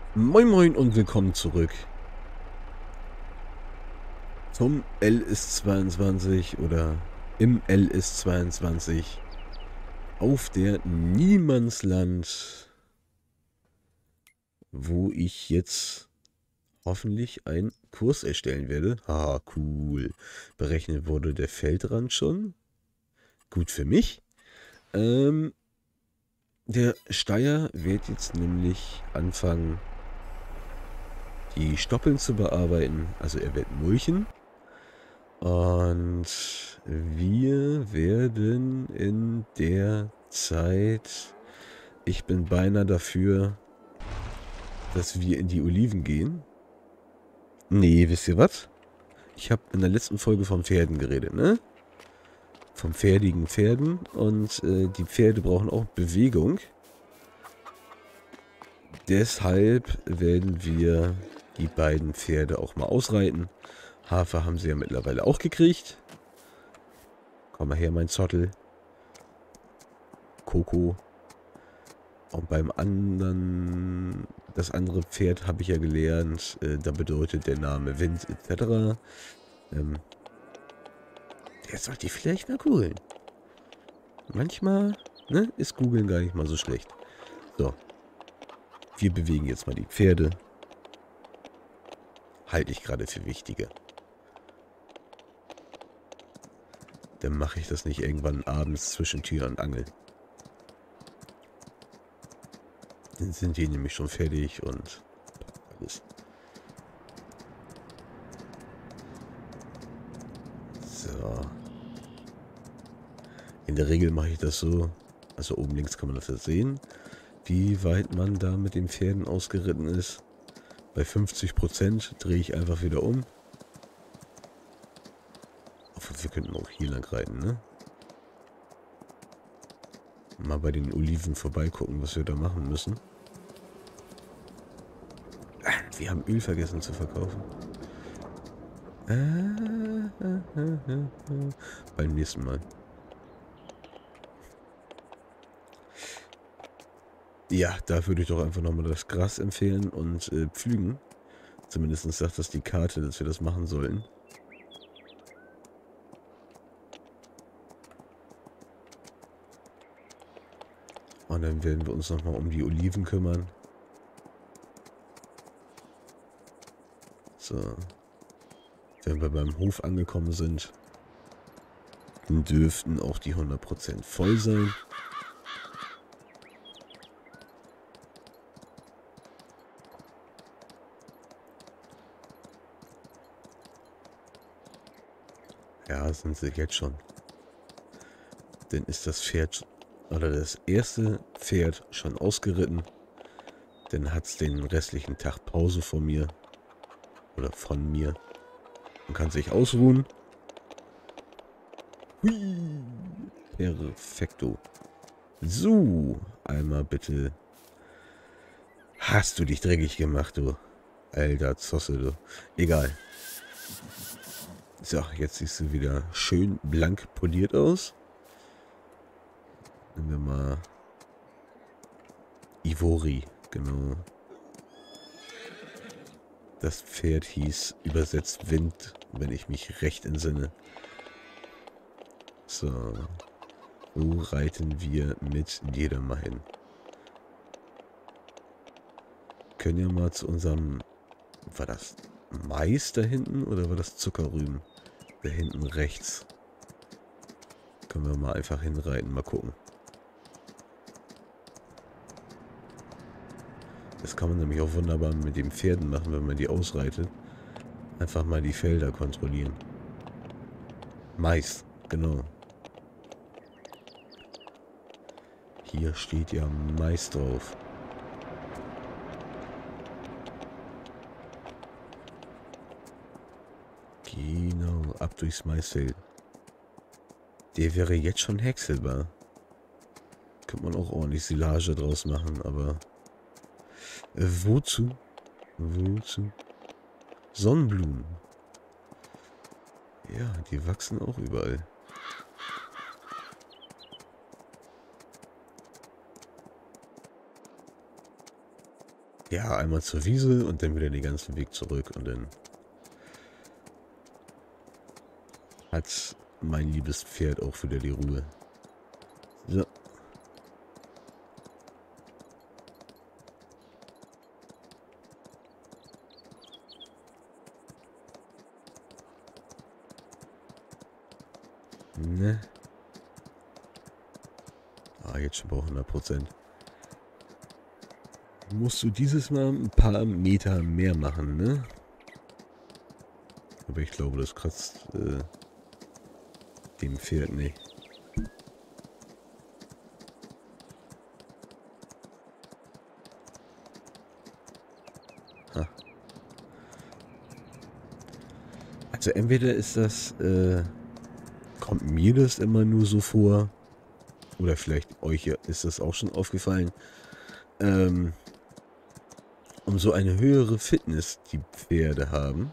Moin Moin und willkommen zurück zum LS22 oder im LS22 auf der Niemandsland, wo ich jetzt hoffentlich einen Kurs erstellen werde. Haha, cool. Berechnet wurde der Feldrand schon. Gut für mich. Ähm, der Steier wird jetzt nämlich anfangen, die Stoppeln zu bearbeiten. Also er wird mulchen. Und wir werden in der Zeit, ich bin beinahe dafür, dass wir in die Oliven gehen. Nee, wisst ihr was? Ich habe in der letzten Folge von Pferden geredet, ne? Von pferdigen Pferden. Und die Pferde brauchen auch Bewegung. Deshalb werden wir die beiden Pferde auch mal ausreiten. Hafer haben sie ja mittlerweile auch gekriegt. Komm mal her, mein Zottel. Coco. Und beim anderen, das andere Pferd habe ich ja gelernt, da bedeutet der Name Wind etc. Ähm, Jetzt sollte ich vielleicht mal googeln. Manchmal, ne, ist googeln gar nicht mal so schlecht. So, wir bewegen jetzt mal die Pferde. Halte ich gerade für wichtiger. Dann mache ich das nicht irgendwann abends zwischen Tür und Angel. Dann sind die nämlich schon fertig und alles. So. In der Regel mache ich das so. Also oben links kann man das jetzt sehen, wie weit man da mit den Pferden ausgeritten ist. Bei 50% drehe ich einfach wieder um. Obwohl, wir könnten auch hier lang reiten, ne? Mal bei den Oliven vorbeigucken, was wir da machen müssen. Wir haben Öl vergessen zu verkaufen. Beim nächsten Mal. Ja, da würde ich doch einfach nochmal das Gras empfehlen und pflügen. Zumindest sagt das die Karte, dass wir das machen sollten. Und dann werden wir uns nochmal um die Oliven kümmern. So. Wenn wir beim Hof angekommen sind, dürften auch die 100% voll sein. Ja, sind sie jetzt schon. Dann ist das Pferd oder das erste Pferd schon ausgeritten. Dann hat es den restlichen Tag Pause von mir. Oder von mir. Man kann sich ausruhen. Hui. Perfekto. So, einmal bitte. Hast du dich dreckig gemacht, du. Alter Zosse, du. Egal. So, jetzt siehst du wieder schön blank poliert aus. Nehmen wir mal Ivory, genau. Das Pferd hieß übersetzt Wind, wenn ich mich recht entsinne. So, wo reiten wir mit dir da mal hin? Können ja mal zu unserem, war das Mais da hinten oder war das Zuckerrüben? Da hinten rechts. Können wir mal einfach hinreiten, mal gucken. Das kann man nämlich auch wunderbar mit den Pferden machen, wenn man die ausreitet. Einfach mal die Felder kontrollieren. Mais, genau. Hier steht ja Mais drauf. Genau, ab durchs Maisfeld. Der wäre jetzt schon häckselbar. Könnte man auch ordentlich Silage draus machen, aber... wozu? Wozu? Sonnenblumen. Ja, die wachsen auch überall. Ja, einmal zur Wiese und dann wieder den ganzen Weg zurück und dann hat mein liebes Pferd auch wieder die Ruhe. So. Ne? Ah, jetzt schon bei 100%. Musst du dieses Mal ein paar Meter mehr machen, ne? Aber ich glaube, das kratzt dem Pferd nicht. Ha. Also entweder ist das, kommt mir das immer nur so vor, oder vielleicht euch ist das auch schon aufgefallen, umso eine höhere Fitness die Pferde haben,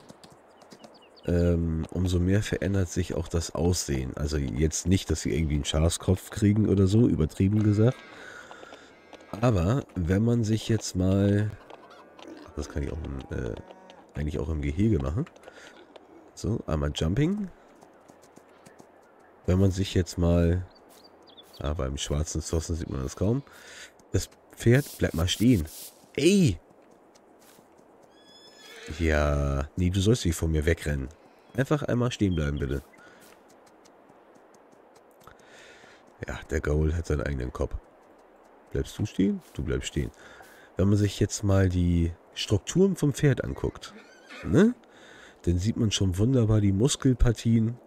umso mehr verändert sich auch das Aussehen. Also jetzt nicht, dass sie irgendwie einen Schafskopf kriegen oder so, übertrieben gesagt. Aber wenn man sich jetzt mal, das kann ich auch eigentlich auch im Gehege machen. So, einmal Jumping. Wenn man sich jetzt mal, beim schwarzen Zossen sieht man das kaum. Das Pferd bleibt mal stehen. Ey! Ja, nee, du sollst nicht von mir wegrennen. Einfach einmal stehen bleiben, bitte. Ja, der Gaul hat seinen eigenen Kopf. Bleibst du stehen? Du bleibst stehen. Wenn man sich jetzt mal die Strukturen vom Pferd anguckt, ne? Dann sieht man schon wunderbar die Muskelpartien.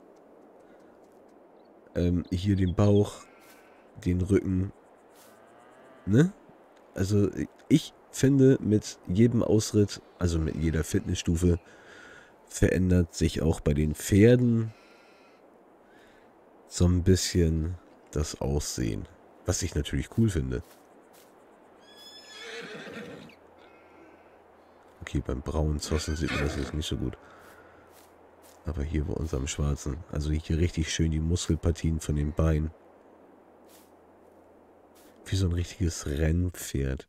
Hier den Bauch, den Rücken, ne? Also ich finde, mit jedem Ausritt, also mit jeder Fitnessstufe, verändert sich auch bei den Pferden so ein bisschen das Aussehen. Was ich natürlich cool finde. Okay, beim braunen Zossen sieht man das jetzt nicht so gut. Aber hier bei unserem schwarzen, also hier richtig schön die Muskelpartien von den Beinen. Wie so ein richtiges Rennpferd.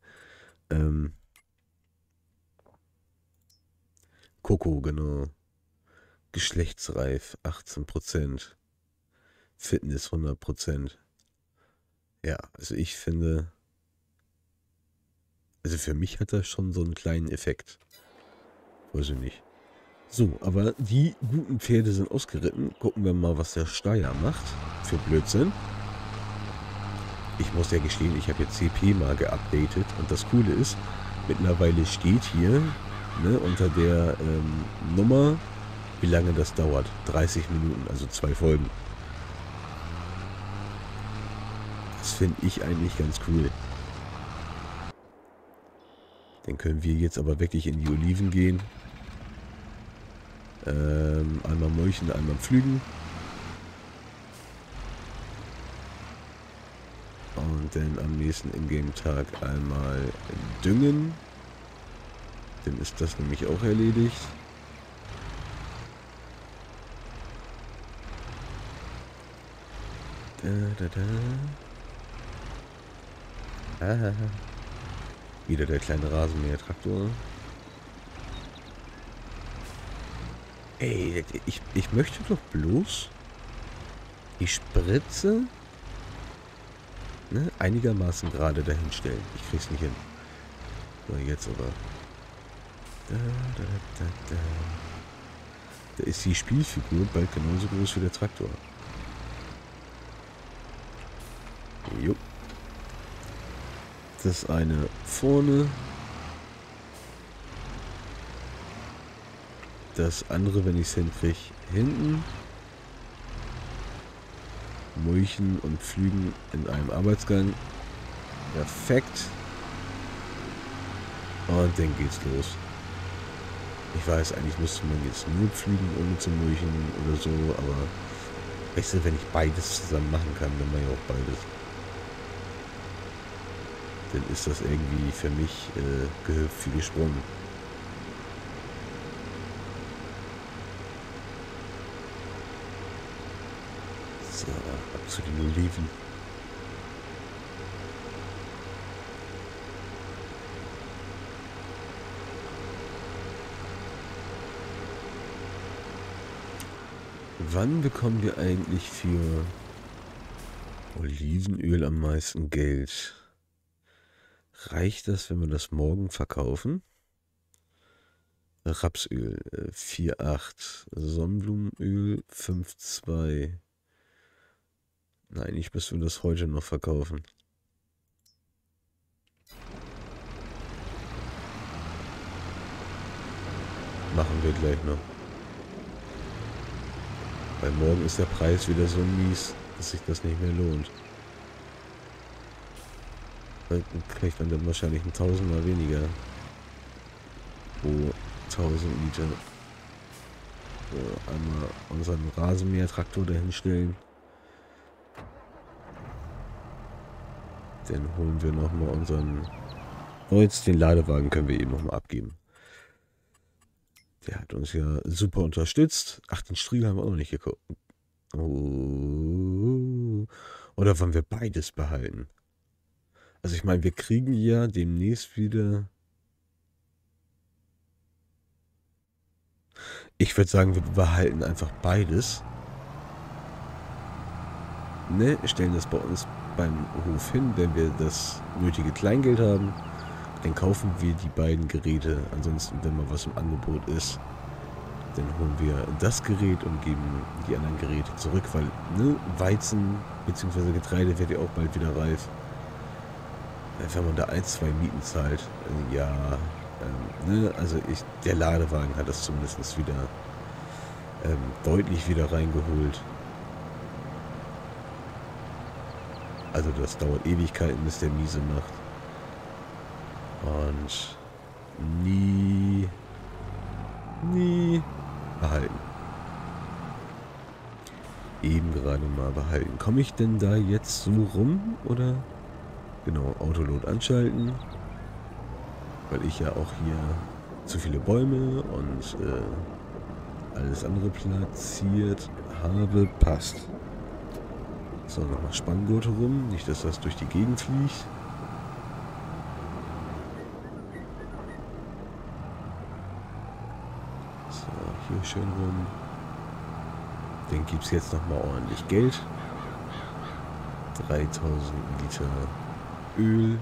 Coco, genau. Geschlechtsreif, 18%. Fitness, 100%. Ja, also ich finde, also für mich hat das schon so einen kleinen Effekt. Weiß ich nicht. So, aber die guten Pferde sind ausgeritten. Gucken wir mal, was der Steier macht. Für Blödsinn. Ich muss ja gestehen, ich habe jetzt CP mal geupdatet. Und das Coole ist, mittlerweile steht hier, ne, unter der Nummer, wie lange das dauert. 30 Minuten, also 2 Folgen. Das finde ich eigentlich ganz cool. Dann können wir jetzt aber wirklich in die Oliven gehen. Einmal Molchen, einmal Pflügen. Und dann am nächsten Ingame-Tag einmal düngen. Dann ist das nämlich auch erledigt. Wieder der kleine Rasenmäher-Traktor. Ey, ich möchte doch bloß die Spritze, ne, einigermaßen gerade dahin stellen. Ich krieg's nicht hin. So, jetzt aber. Da ist die Spielfigur bald genauso groß wie der Traktor. Jo. Das eine vorne. Das andere, wenn ich es hinkriege, hinten. Mulchen und Pflügen in einem Arbeitsgang. Perfekt. Und dann geht's los. Ich weiß, eigentlich müsste man jetzt nur pflügen, ohne zu mulchen oder so, aber weißt du, wenn ich beides zusammen machen kann, dann mache ich auch beides. Dann ist das irgendwie für mich gehüpft wie gesprungen. So, ab zu den Oliven. Wann bekommen wir eigentlich für Olivenöl am meisten Geld? Reicht das, wenn wir das morgen verkaufen? Rapsöl 4,8. Sonnenblumenöl 5,2. Nein, eigentlich müssen wir das heute noch verkaufen. Machen wir gleich noch. Weil morgen ist der Preis wieder so mies, dass sich das nicht mehr lohnt. Dann kriegt man dann wahrscheinlich ein Tausender weniger pro 1000 Liter. So, einmal unseren Rasenmähertraktor dahin stellen. Dann holen wir nochmal unseren... Oh, jetzt den Ladewagen können wir eben nochmal abgeben. Der hat uns ja super unterstützt. Ach, den Striegel haben wir auch noch nicht geguckt. Oh. Oder wollen wir beides behalten? Also ich meine, wir kriegen ja demnächst wieder... Ich würde sagen, wir behalten einfach beides. Ne, stellen das bei uns beim Hof hin, wenn wir das nötige Kleingeld haben. Dann kaufen wir die beiden Geräte. Ansonsten, wenn mal was im Angebot ist, dann holen wir das Gerät und geben die anderen Geräte zurück, weil ne, Weizen bzw. Getreide wird ja auch bald wieder reif. Wenn man da 1, 2 Mieten zahlt, ja, ne, also der Ladewagen hat das zumindest wieder deutlich wieder reingeholt. Also das dauert Ewigkeiten, bis der miese macht. Und nie behalten. Eben gerade mal behalten. Komme ich denn da jetzt so rum, oder? Genau, Autoload anschalten. Weil ich ja auch hier zu viele Bäume und alles andere platziert habe. Passt. So, nochmal Spanngurte rum. Nicht, dass das durch die Gegend fliegt. So, hier schön rum. Dann gibt es jetzt nochmal ordentlich Geld. 3000 Liter Öl.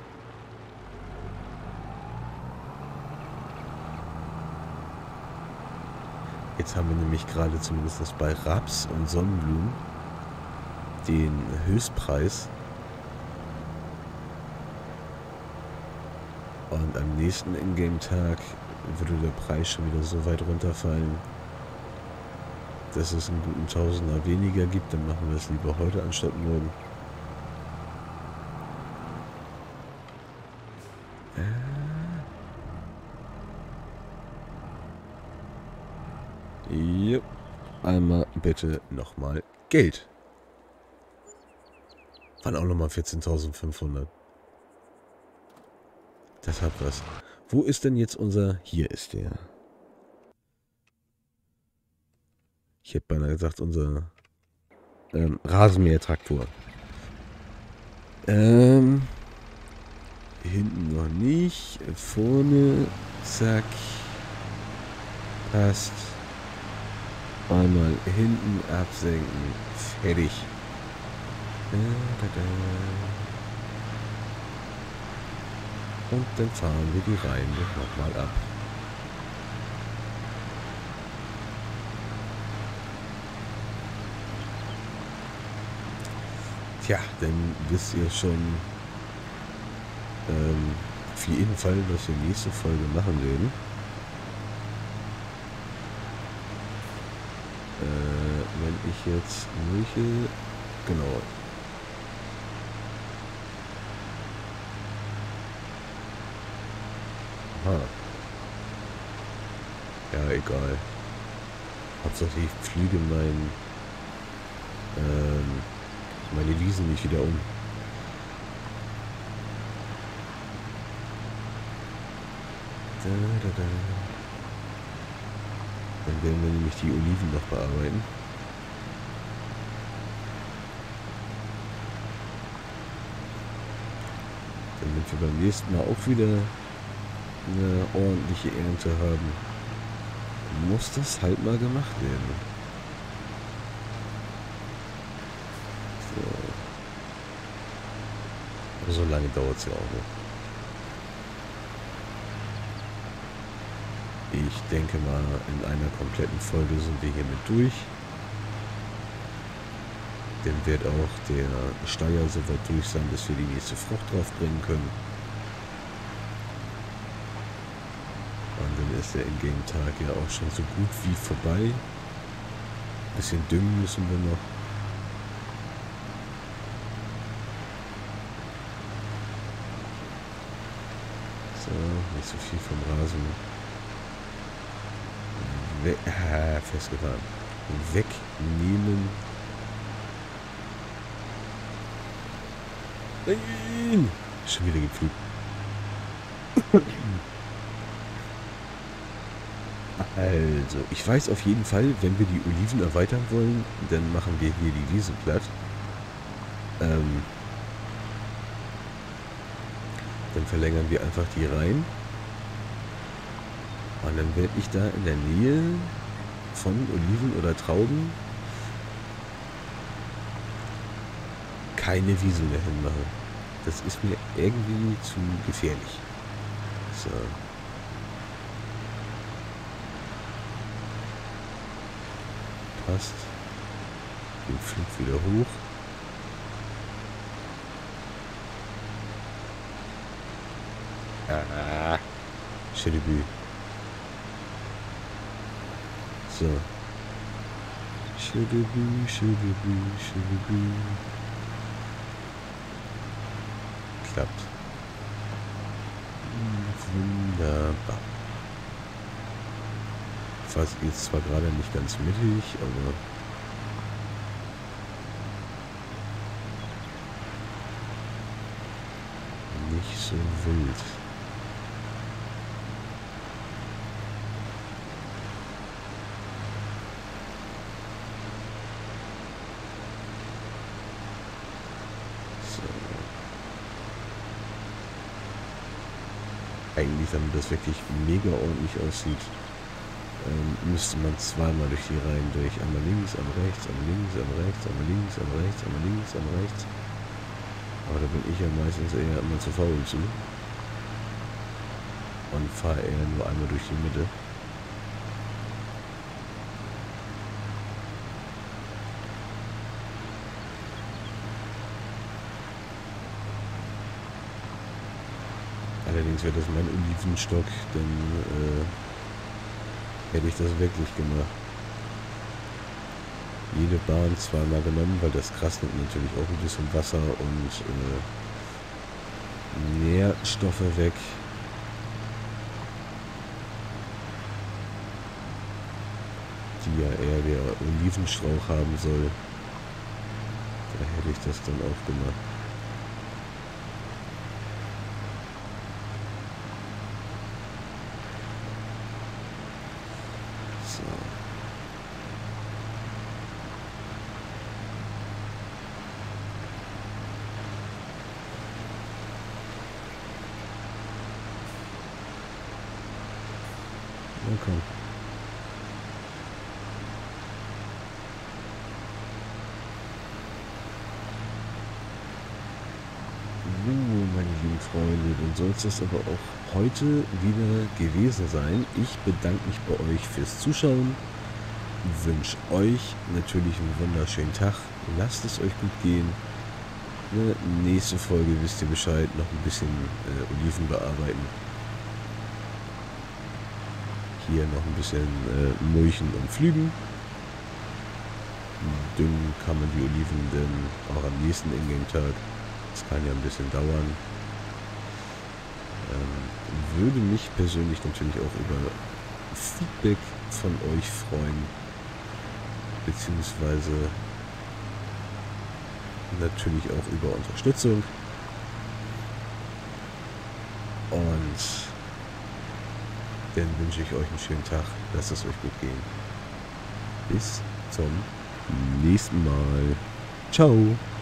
Jetzt haben wir nämlich gerade zumindest bei Raps und Sonnenblumen den Höchstpreis. Und am nächsten Ingame-Tag würde der Preis schon wieder so weit runterfallen, dass es einen guten Tausender weniger gibt. Dann machen wir es lieber heute anstatt morgen. Ja, einmal bitte nochmal Geld. Waren auch nochmal 14.500. Das hat was. Wo ist denn jetzt unser... Hier ist der. Ich hätte beinahe gesagt, unser Rasenmähertraktor. Hinten noch nicht. Vorne. Zack. Passt. Einmal hinten absenken. Fertig. Und dann fahren wir die Reihen nochmal ab. Tja, dann wisst ihr schon auf jeden Fall, was wir nächste Folge machen werden. Wenn ich jetzt welche... Genau. Aha. Ja, egal. Hauptsache ich fliege meine Wiesen nicht wieder um. Dann werden wir nämlich die Oliven noch bearbeiten. Damit wir beim nächsten Mal auch wieder eine ordentliche Ernte haben, muss das halt mal gemacht werden. So lange dauert es ja auch noch. Ich denke mal, in einer kompletten Folge sind wir hiermit durch. Dann wird auch der Steier so weit durch sein, dass wir die nächste Frucht draufbringen können. Und dann ist der Ingame-Tag ja auch schon so gut wie vorbei. Ein bisschen düngen müssen wir noch. So, nicht so viel vom Rasen. Festgefahren. Wegnehmen. Nein! Schon wieder gepflügt. Also, ich weiß auf jeden Fall, wenn wir die Oliven erweitern wollen, dann machen wir hier die Wiese platt. Dann verlängern wir einfach die Reihen. Und dann werde ich da in der Nähe von Oliven oder Trauben keine Wiese mehr hinmachen. Das ist mir irgendwie zu gefährlich. So. Passt. Den Flug wieder hoch. Ah. Schödebü. So. Schödebü, Schödebü, Schödebü. Klappt. Wunderbar. Fast jetzt zwar gerade nicht ganz mittig, aber nicht so wild. Eigentlich, damit das wirklich mega ordentlich aussieht, müsste man zweimal durch die Reihen durch. Einmal links, einmal rechts, einmal links, einmal rechts, einmal links, einmal rechts, einmal links, einmal rechts. Aber da bin ich ja meistens eher immer zu faul zu. Und fahre eher nur einmal durch die Mitte. Allerdings wäre das mein Olivenstock, dann hätte ich das wirklich gemacht. Jede Bahn zweimal genommen, weil das Gras nimmt natürlich auch ein bisschen Wasser und Nährstoffe weg. Die ja eher der Olivenstrauch haben soll. Da hätte ich das dann auch gemacht. Okay. So, meine lieben Freunde, dann soll es das aber auch heute wieder gewesen sein. Ich bedanke mich bei euch fürs Zuschauen, wünsche euch natürlich einen wunderschönen Tag. Lasst es euch gut gehen. Nächste Folge wisst ihr Bescheid, noch ein bisschen Oliven bearbeiten. Hier noch ein bisschen mulchen und pflügen. Düngen kann man die Oliven dann auch am nächsten Ingame-Tag. Das kann ja ein bisschen dauern. Würde mich persönlich natürlich auch über Feedback von euch freuen. Beziehungsweise natürlich auch über Unterstützung. Und dann wünsche ich euch einen schönen Tag. Lasst es euch gut gehen. Bis zum nächsten Mal. Ciao.